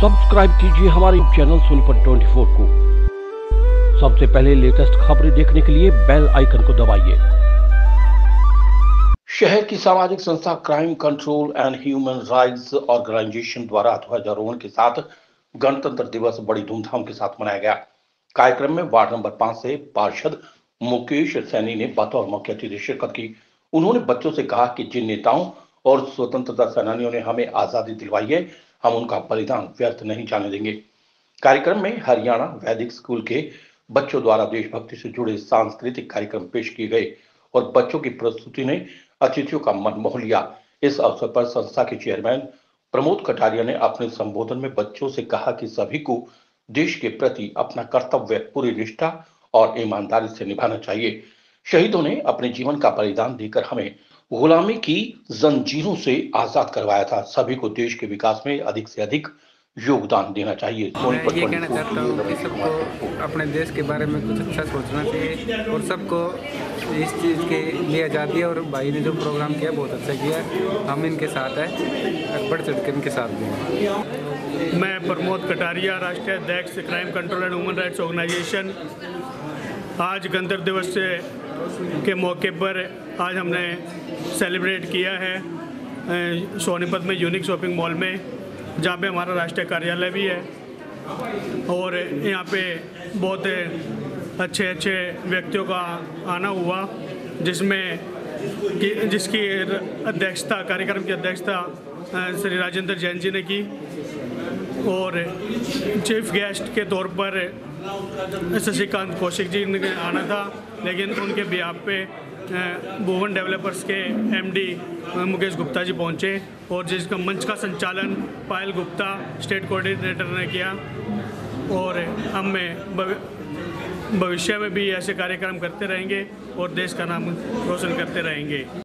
Subscribe कीजिए हमारे channel Sonipat 24 को। सबसे पहले लेटेस्ट खबरें देखने के लिए बेल आइकन को दबाइए। शहर की सामाजिक संस्था crime control and human rights organisation द्वारा ध्वजारोहण के साथ गणतंत्र दिवस बड़ी धूमधाम के साथ मनाया गया। कार्यक्रम में वार्ड नंबर 5 से पार्षद मुकेश सैनी ने बतौर मुख्य अतिथि शिरकत की। उन्होंने बच्चों से कहा कि जिन नेताओं और स्वतंत्रता सेनानियों ने हमें आजादी दिलवाई है, हम उनका बलिदान व्यर्थ नहीं जाने देंगे। कार्यक्रम में हरियाणा वैदिक स्कूल के बच्चों द्वारा देशभक्ति से जुड़े सांस्कृतिक कार्यक्रम पेश किए गए और बच्चों की प्रस्तुति ने अतिथियों का मन मोह लिया। इस अवसर पर संस्था के चेयरमैन प्रमोद कटारिया ने अपने संबोधन में बच्चों से कहा कि सभी को देश के प्रति अपना कर्तव्य पूरी निष्ठा और ईमानदारी से निभाना चाहिए। शहीदों ने अपने जीवन का बलिदान देकर हमें गुलामी की जंजीरों से आजाद करवाया था। सभी को देश के विकास में अधिक से अधिक योगदान देना चाहिए। मैं ये कहना चाहता हूँ कि सबको अपने देश के बारे में कुछ अच्छा सोचना चाहिए और सबको इस चीज़ के लिए आज़ादी है। और भाई ने जो प्रोग्राम किया बहुत अच्छा किया, हम इनके साथ हैं, बढ़ चढ़ के इनके साथ भी हैं। मैं प्रमोद कटारिया, राष्ट्रीय अध्यक्ष crime control and human rights organisation. आज गणतंत्र दिवस के मौके पर आज हमने सेलिब्रेट किया है सोनीपत में यूनिक शॉपिंग मॉल में, जहाँ पे हमारा राष्ट्रीय कार्यालय भी है। और यहाँ पे बहुत अच्छे अच्छे व्यक्तियों का आना हुआ, जिसकी अध्यक्षता, कार्यक्रम की अध्यक्षता श्री राजेंद्र जैन जी ने की। और चीफ गेस्ट के तौर पर शशिकांत कौशिक जी ने आना था, लेकिन उनके बिहाफ पे भुवन डेवलपर्स के एमडी मुकेश गुप्ता जी पहुंचे और जिसका मंच का संचालन पायल गुप्ता स्टेट कोऑर्डिनेटर ने किया। और हम भविष्य में भी ऐसे कार्यक्रम करते रहेंगे और देश का नाम रोशन करते रहेंगे।